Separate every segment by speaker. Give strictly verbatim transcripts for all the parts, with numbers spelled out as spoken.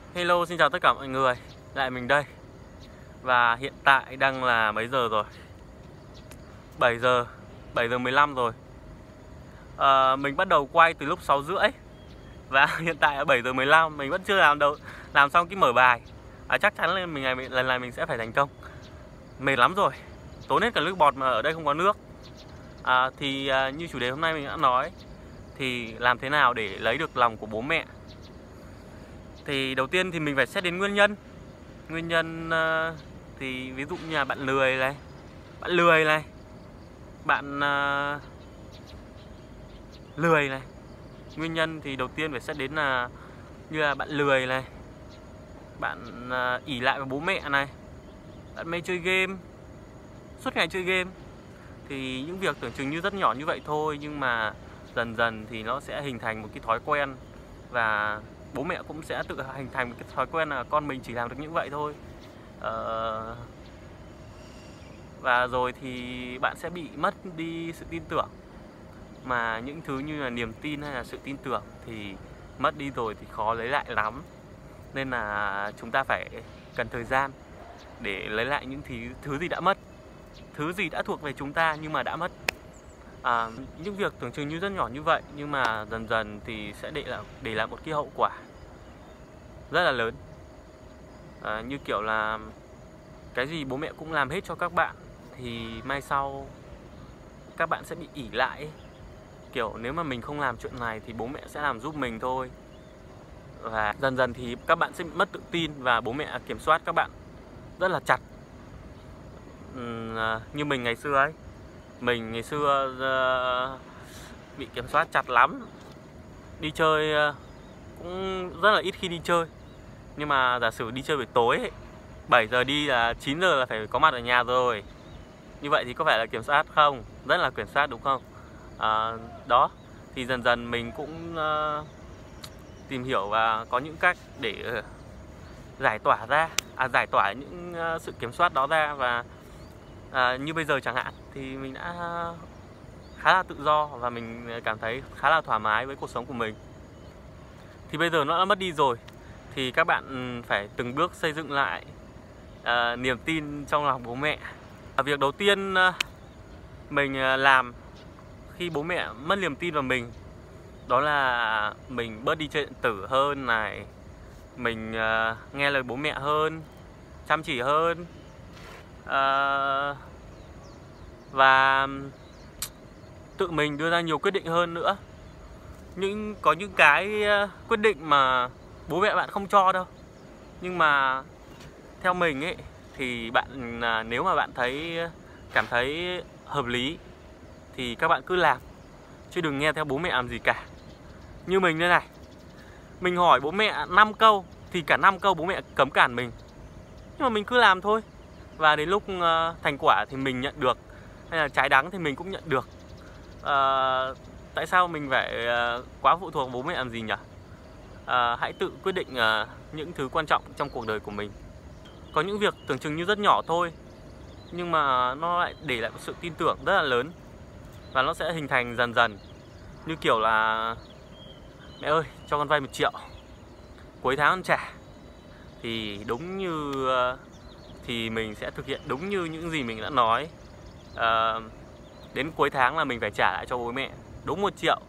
Speaker 1: Hello, xin chào tất cả mọi người. Lại mình đây. Và hiện tại đang là mấy giờ rồi? bảy giờ, bảy giờ mười lăm rồi. à, Mình bắt đầu quay từ lúc sáu rưỡi. Và hiện tại là bảy giờ mười lăm. Mình vẫn chưa làm đâu làm xong cái mở bài. à, Chắc chắn là mình lần này mình sẽ phải thành công. Mệt lắm rồi, tốn hết cả nước bọt mà ở đây không có nước. à, Thì à, như chủ đề hôm nay mình đã nói, thì làm thế nào để lấy được lòng của bố mẹ. Thì đầu tiên thì mình phải xét đến nguyên nhân. Nguyên nhân uh, thì ví dụ như là bạn lười này, Bạn lười này Bạn uh, lười này. Nguyên nhân thì đầu tiên phải xét đến là như là bạn lười này, Bạn uh, ỷ lại vào bố mẹ này, Bạn mê chơi game, suốt ngày chơi game. Thì những việc tưởng chừng như rất nhỏ như vậy thôi, nhưng mà dần dần thì nó sẽ hình thành một cái thói quen. Và bố mẹ cũng sẽ tự hình thành một cái thói quen là con mình chỉ làm được như vậy thôi. ờ, Và rồi thì bạn sẽ bị mất đi sự tin tưởng. Mà những thứ như là niềm tin hay là sự tin tưởng thì mất đi rồi thì khó lấy lại lắm. Nên là chúng ta phải cần thời gian để lấy lại những thứ, thứ gì đã mất, thứ gì đã thuộc về chúng ta nhưng mà đã mất. à, Những việc tưởng chừng như rất nhỏ như vậy, nhưng mà dần dần thì sẽ để lại, để lại một cái hậu quả rất là lớn. à, Như kiểu là cái gì bố mẹ cũng làm hết cho các bạn, thì mai sau các bạn sẽ bị ỷ lại ấy. Kiểu nếu mà mình không làm chuyện này thì bố mẹ sẽ làm giúp mình thôi. Và dần dần thì các bạn sẽ bị mất tự tin, và bố mẹ kiểm soát các bạn rất là chặt. uhm, Như mình ngày xưa ấy, Mình ngày xưa uh, bị kiểm soát chặt lắm. Đi chơi uh, cũng rất là ít khi đi chơi. Nhưng mà giả sử đi chơi buổi tối ấy, bảy giờ đi là chín giờ là phải có mặt ở nhà rồi. Như vậy thì có phải là kiểm soát không? Rất là kiểm soát đúng không? à, Đó. Thì dần dần mình cũng uh, tìm hiểu và có những cách để uh, giải tỏa ra à, Giải tỏa những uh, sự kiểm soát đó ra. Và uh, như bây giờ chẳng hạn, thì mình đã khá là tự do và mình cảm thấy khá là thoải mái với cuộc sống của mình. Thì bây giờ nó đã mất đi rồi, thì các bạn phải từng bước xây dựng lại uh, niềm tin trong lòng bố mẹ. Việc đầu tiên uh, mình uh, làm khi bố mẹ mất niềm tin vào mình, đó là mình bớt đi chơi điện tử hơn này, Mình uh, nghe lời bố mẹ hơn, chăm chỉ hơn, uh, và tự mình đưa ra nhiều quyết định hơn nữa. Nhưng có những cái uh, quyết định mà bố mẹ bạn không cho đâu, nhưng mà theo mình ấy, thì bạn uh, nếu mà bạn thấy cảm thấy hợp lý thì các bạn cứ làm, chứ đừng nghe theo bố mẹ làm gì cả. Như mình đây này, mình hỏi bố mẹ năm câu thì cả năm câu bố mẹ cấm cản mình, nhưng mà mình cứ làm thôi. Và đến lúc uh, thành quả thì mình nhận được, hay là trái đắng thì mình cũng nhận được. uh, Tại sao mình phải uh, quá phụ thuộc bố mẹ làm gì nhỉ? uh, Hãy tự quyết định uh, những thứ quan trọng trong cuộc đời của mình. Có những việc tưởng chừng như rất nhỏ thôi, nhưng mà nó lại để lại một sự tin tưởng rất là lớn. Và nó sẽ hình thành dần dần. Như kiểu là mẹ ơi, cho con vay một triệu, cuối tháng con trả. Thì đúng như Thì mình sẽ thực hiện đúng như những gì mình đã nói. à, Đến cuối tháng là mình phải trả lại cho bố mẹ đúng một triệu.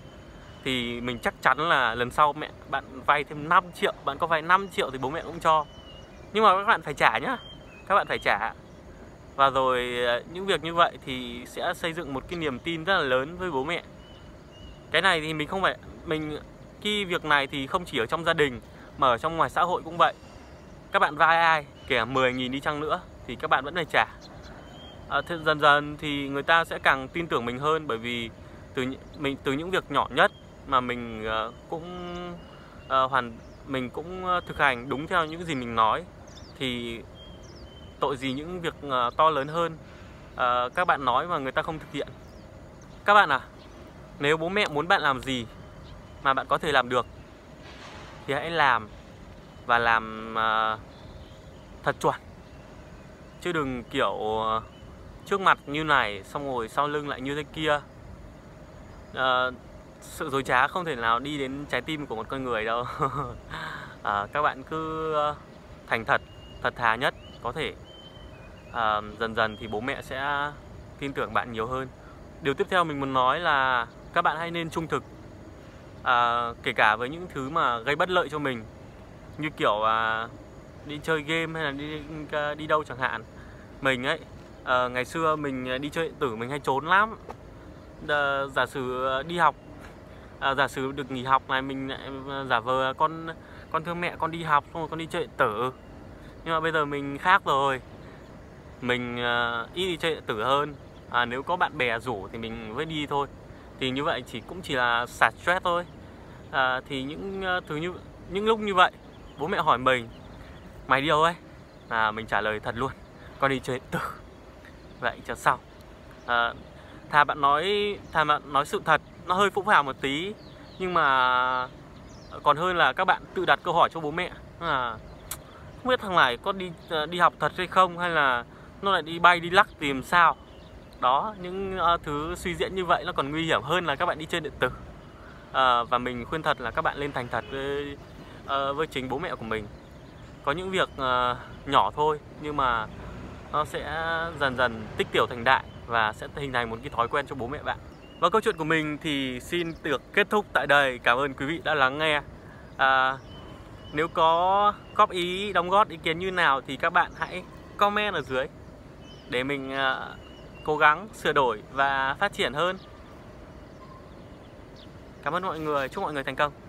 Speaker 1: Thì mình chắc chắn là lần sau mẹ bạn vay thêm năm triệu, bạn có vay năm triệu thì bố mẹ cũng cho. Nhưng mà các bạn phải trả nhá. Các bạn phải trả. Và rồi những việc như vậy thì sẽ xây dựng một cái niềm tin rất là lớn với bố mẹ. Cái này thì mình không phải mình Cái việc này thì không chỉ ở trong gia đình mà ở trong ngoài xã hội cũng vậy. Các bạn vay ai, kể mười nghìn đi chăng nữa, thì các bạn vẫn phải trả. à, thế Dần dần thì người ta sẽ càng tin tưởng mình hơn. Bởi vì từ mình từ những việc nhỏ nhất mà mình uh, cũng uh, hoàn mình cũng thực hành đúng theo những gì mình nói, thì tội gì những việc uh, to lớn hơn uh, các bạn nói mà người ta không thực hiện. Các bạn à, nếu bố mẹ muốn bạn làm gì mà bạn có thể làm được thì hãy làm, và làm uh, thật chuẩn. Chứ đừng kiểu uh, trước mặt như này xong rồi sau lưng lại như thế kia. uh, Sự dối trá không thể nào đi đến trái tim của một con người đâu. à, các bạn cứ thành thật, thật thà nhất có thể. à, Dần dần thì bố mẹ sẽ tin tưởng bạn nhiều hơn. Điều tiếp theo mình muốn nói là các bạn hãy nên trung thực, à, kể cả với những thứ mà gây bất lợi cho mình, như kiểu à, đi chơi game hay là đi đi đâu chẳng hạn. Mình ấy, à, ngày xưa mình đi chơi điện tử mình hay trốn lắm. à, Giả sử đi học, à, giả sử được nghỉ học này, mình lại giả vờ con con thương mẹ, con đi học xong rồi con đi chơi điện tử. Nhưng mà bây giờ mình khác rồi, mình uh, ít đi chơi điện tử hơn. à, Nếu có bạn bè rủ thì mình mới đi thôi. Thì như vậy chỉ cũng chỉ là xả stress thôi. à, Thì những uh, thứ như những lúc như vậy bố mẹ hỏi mình mày đi đâu ấy, à, mình trả lời thật luôn, con đi chơi điện tử. Vậy cho xong. à, Thà bạn nói thà bạn nói sự thật, nó hơi phũ phàng một tí, nhưng mà còn hơn là các bạn tự đặt câu hỏi cho bố mẹ là không biết thằng này có đi đi học thật hay không, hay là nó lại đi bay đi lắc tìm sao. Đó, những uh, thứ suy diễn như vậy nó còn nguy hiểm hơn là các bạn đi chơi điện tử. uh, Và mình khuyên thật là các bạn lên thành thật với, uh, với chính bố mẹ của mình. Có những việc uh, nhỏ thôi nhưng mà nó sẽ dần dần tích tiểu thành đại và sẽ hình thành một cái thói quen cho bố mẹ bạn. Và câu chuyện của mình thì xin được kết thúc tại đây. Cảm ơn quý vị đã lắng nghe. à, Nếu có góp ý, đóng góp ý kiến như nào thì các bạn hãy comment ở dưới để mình uh, cố gắng sửa đổi và phát triển hơn. Cảm ơn mọi người, chúc mọi người thành công.